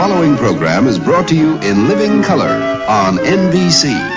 following program is brought to you in living color on NBC.